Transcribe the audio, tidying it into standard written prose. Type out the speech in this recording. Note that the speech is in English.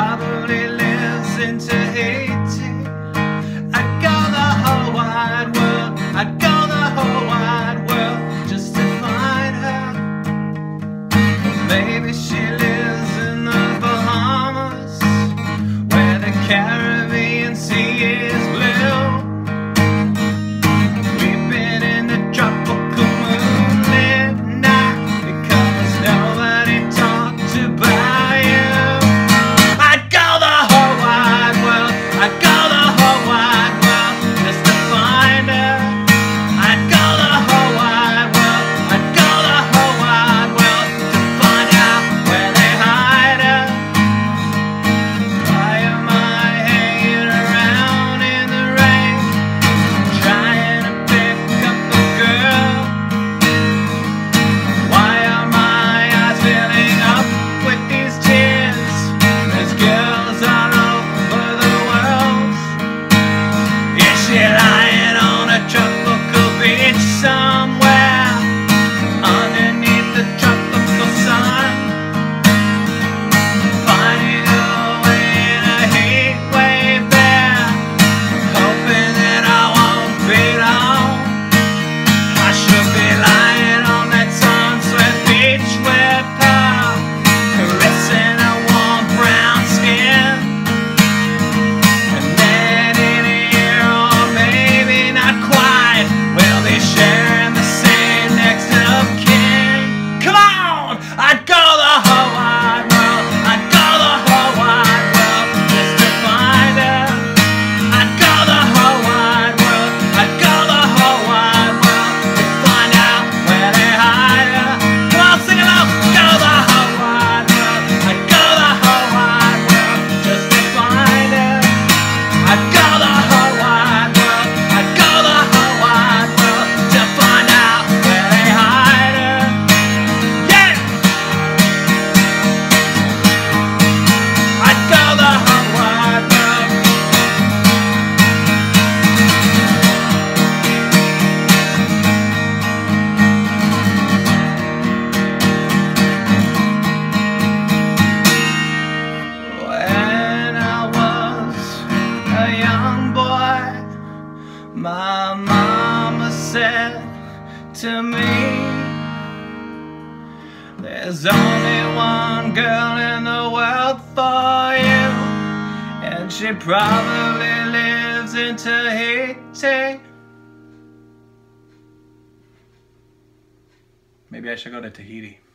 probably lives in Tahiti. I'd go the whole wide world, I'd go the whole wide world just to find her. Maybe she lives in the Bahamas, where the Caribbean Sea is blue. We've been in the tropical moonlit night because nobody talked about you. I'd go the whole wide world, I'd go the whole wide world just to find her. I'd go the whole wide world, I'd go the whole wide world to find out where they hide her. Why am I hanging around in the rain, trying to pick up a girl? Why are my eyes filling up with these tears? There's girls all over the world. Is she lying on a tropical beach somewhere underneath the tropical sun, finding her way in a heat wave there, hoping that I won't be long? I should be lying on that sun-swept beach with her, caressing her warm brown skin. And then in a year, or maybe not quite, we'll be sharing the same next of kin. Come on! I'd go the whole wide world, I'd go the whole wide world just to find her. I'd go the whole wide world, I'd go the whole wide world to find out where they hide her. Come on, sing along! Go the whole wide world, I'd go the whole wide world just to find her. I'd go the whole wide world, I'd go the whole wide world to find out where they hide her. Yeah! I'd go the whole wide world. When I was a young boy, my mama said to me, there's only one girl in the world for you, and she probably lives in Tahiti. Maybe I should go to Tahiti.